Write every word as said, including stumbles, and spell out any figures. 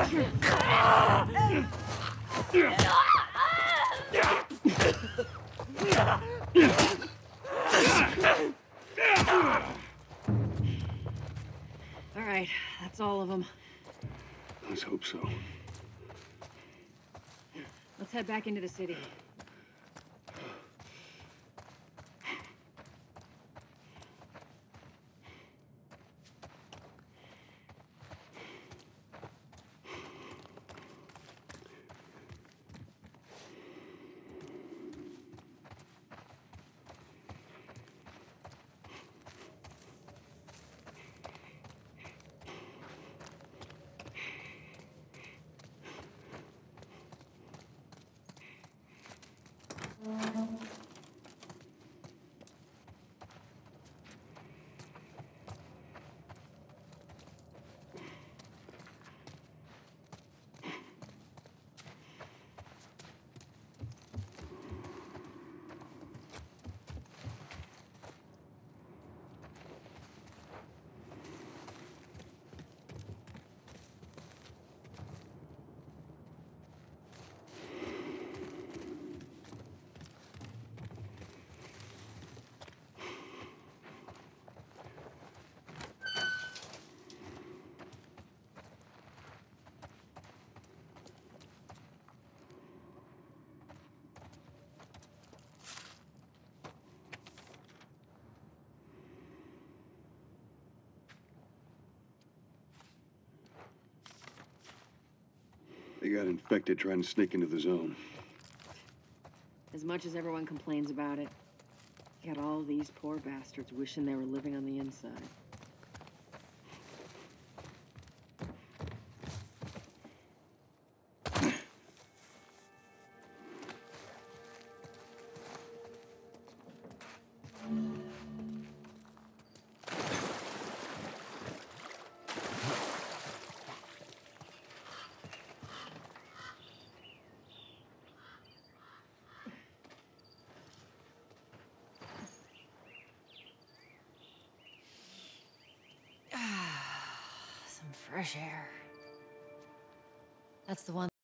All right, that's all of them. Let's hope so. Let's head back into the city. They got infected trying to sneak into the zone. As much as everyone complains about it, got all these poor bastards wishing they were living on the inside. Some fresh air. That's the one.